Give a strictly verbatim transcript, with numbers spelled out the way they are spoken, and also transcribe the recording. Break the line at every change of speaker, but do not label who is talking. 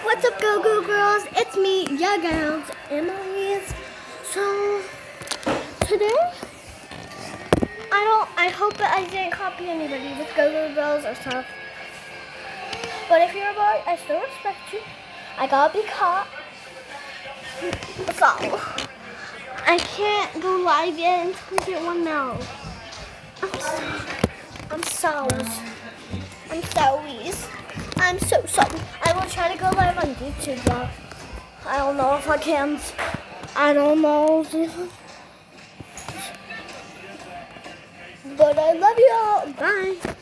What's up, Go Go Girls? It's me, your girls, Emily's. So today, I don't. I hope that I didn't copy anybody with Go Go Girls or stuff. But if you're a boy, I still respect you. I gotta be caught. So I can't go live yet until we get one now. I'm so. I'm sorry. I'm so sorry. I will try to go live on YouTube though. I don't know if I can. I don't know. But I love you all. Bye.